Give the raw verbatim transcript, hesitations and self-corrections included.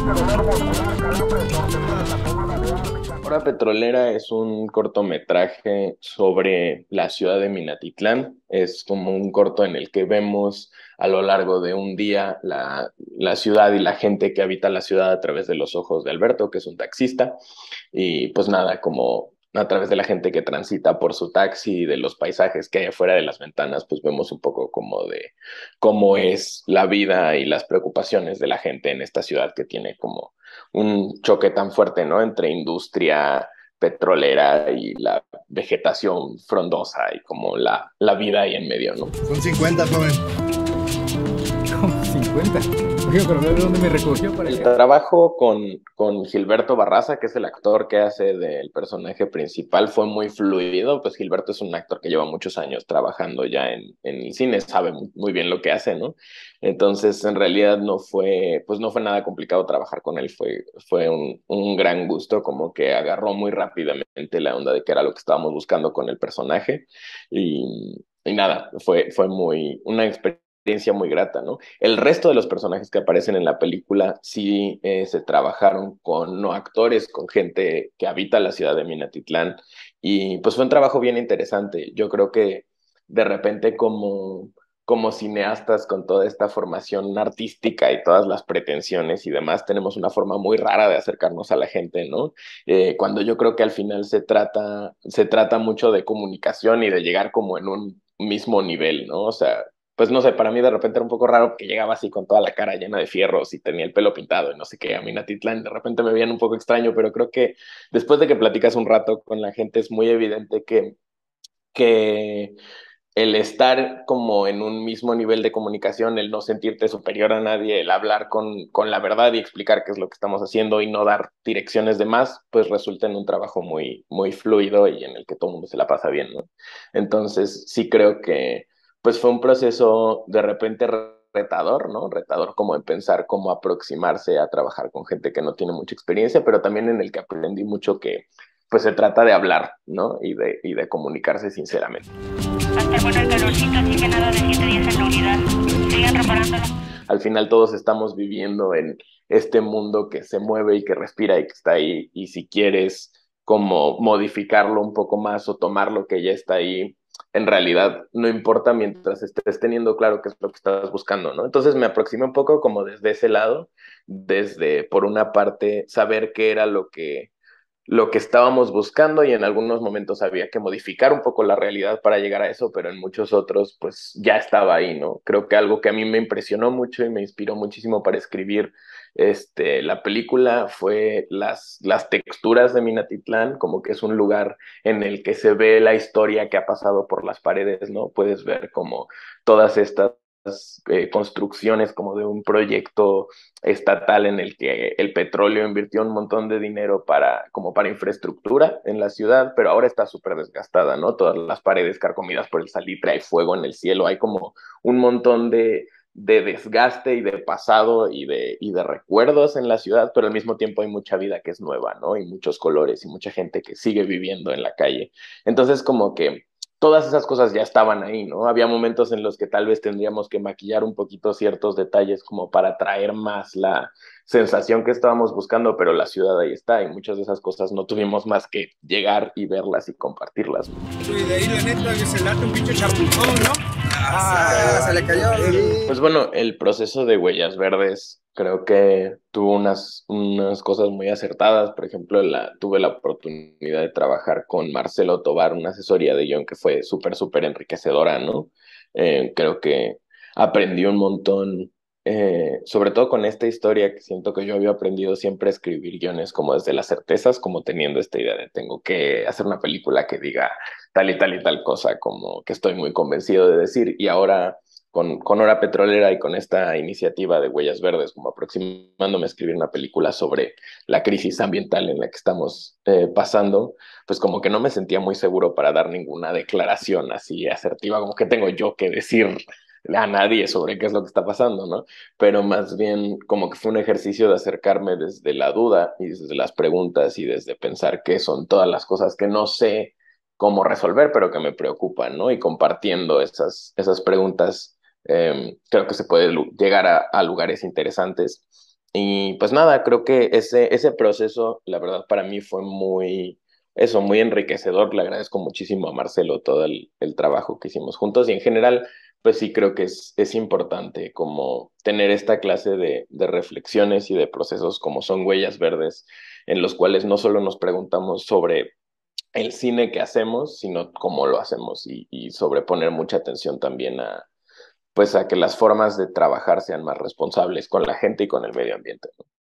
Hora Petrolera es un cortometraje sobre la ciudad de Minatitlán. Es como un corto en el que vemos a lo largo de un día la, la ciudad y la gente que habita la ciudad a través de los ojos de Alberto, que es un taxista. Y pues nada, como a través de la gente que transita por su taxi y de los paisajes que hay afuera de las ventanas, pues vemos un poco como de cómo es la vida y las preocupaciones de la gente en esta ciudad que tiene como un choque tan fuerte, ¿no? Entre industria petrolera y la vegetación frondosa y como la, la vida ahí en medio, ¿no? Son cincuenta, joven. Como cincuenta. Oye, pero ¿de dónde me recogió para El acá? trabajo con, con Gilberto Barraza, que es el actor que hace del personaje principal, fue muy fluido. Pues Gilberto es un actor que lleva muchos años trabajando ya en, en el cine, sabe muy, muy bien lo que hace, ¿no? Entonces, en realidad no fue, pues no fue nada complicado trabajar con él, fue, fue un, un gran gusto, como que agarró muy rápidamente la onda de que era lo que estábamos buscando con el personaje. Y, y nada, fue, fue muy, una experiencia muy grata, ¿no? El resto de los personajes que aparecen en la película sí eh, se trabajaron con no actores, con gente que habita la ciudad de Minatitlán y pues fue un trabajo bien interesante. Yo creo que de repente como, como cineastas con toda esta formación artística y todas las pretensiones y demás, tenemos una forma muy rara de acercarnos a la gente, ¿no? Eh, cuando yo creo que al final se trata, se trata mucho de comunicación y de llegar como en un mismo nivel, ¿no? O sea, pues no sé, para mí de repente era un poco raro que llegaba así con toda la cara llena de fierros y tenía el pelo pintado y no sé qué, a Minatitlán de repente me veían un poco extraño, pero creo que después de que platicas un rato con la gente es muy evidente que, que el estar como en un mismo nivel de comunicación, el no sentirte superior a nadie, el hablar con, con la verdad y explicar qué es lo que estamos haciendo y no dar direcciones de más, pues resulta en un trabajo muy, muy fluido y en el que todo el mundo se la pasa bien, ¿no? Entonces, sí creo que pues fue un proceso de repente retador, ¿no? Retador como en pensar cómo aproximarse a trabajar con gente que no tiene mucha experiencia, pero también en el que aprendí mucho que pues se trata de hablar, ¿no? Y de, y de comunicarse sinceramente. Hasta bueno el calorcito, así que nada de siete días en la unidad. Sigan reparándolo. Al final todos estamos viviendo en este mundo que se mueve y que respira y que está ahí, y si quieres como modificarlo un poco más o tomar lo que ya está ahí, en realidad no importa mientras estés teniendo claro qué es lo que estás buscando, ¿no? Entonces me aproximé un poco como desde ese lado, desde por una parte saber qué era lo que lo que estábamos buscando y en algunos momentos había que modificar un poco la realidad para llegar a eso, pero en muchos otros pues ya estaba ahí, ¿no? Creo que algo que a mí me impresionó mucho y me inspiró muchísimo para escribir este, la película fue las, las texturas de Minatitlán, como que es un lugar en el que se ve la historia que ha pasado por las paredes, ¿no? Puedes ver como todas estas eh, construcciones como de un proyecto estatal en el que el petróleo invirtió un montón de dinero para, como para infraestructura en la ciudad, pero ahora está súper desgastada, ¿no? Todas las paredes carcomidas por el salitre, hay fuego en el cielo, hay como un montón de, de desgaste y de pasado y de, y de recuerdos en la ciudad, pero al mismo tiempo hay mucha vida que es nueva, ¿no? Y muchos colores y mucha gente que sigue viviendo en la calle. Entonces, como que todas esas cosas ya estaban ahí, ¿no? Había momentos en los que tal vez tendríamos que maquillar un poquito ciertos detalles como para traer más la sensación que estábamos buscando, pero la ciudad ahí está y muchas de esas cosas no tuvimos más que llegar y verlas y compartirlas, ¿no? Y de ahí la neta que se late un pinche chapucón, ¿no? Ah, se le cayó. Pues bueno, el proceso de Huellas Verdes creo que tuvo unas, unas cosas muy acertadas. Por ejemplo, la, tuve la oportunidad de trabajar con Marcelo Tovar, una asesoría de guión que fue súper, súper enriquecedora, ¿no? Eh, creo que aprendí un montón, eh, sobre todo con esta historia que siento que yo había aprendido siempre a escribir guiones como desde las certezas, como teniendo esta idea de tengo que hacer una película que diga tal y tal y tal cosa, como que estoy muy convencido de decir, y ahora con, con Hora Petrolera y con esta iniciativa de Huellas Verdes, como aproximándome a escribir una película sobre la crisis ambiental en la que estamos eh, pasando, pues como que no me sentía muy seguro para dar ninguna declaración así asertiva, como que tengo yo que decir a nadie sobre qué es lo que está pasando, ¿no? Pero más bien como que fue un ejercicio de acercarme desde la duda y desde las preguntas y desde pensar qué son todas las cosas que no sé cómo resolver, pero que me preocupan, ¿no? Y compartiendo esas, esas preguntas, eh, creo que se puede llegar a, a lugares interesantes. Y pues nada, creo que ese, ese proceso, la verdad, para mí fue muy, eso, muy enriquecedor. Le agradezco muchísimo a Marcelo todo el, el trabajo que hicimos juntos y en general, pues sí creo que es, es importante como tener esta clase de, de reflexiones y de procesos como son Huellas Verdes, en los cuales no solo nos preguntamos sobre el cine que hacemos, sino cómo lo hacemos y, y sobre poner mucha atención también a, pues a que las formas de trabajar sean más responsables con la gente y con el medio ambiente, ¿no?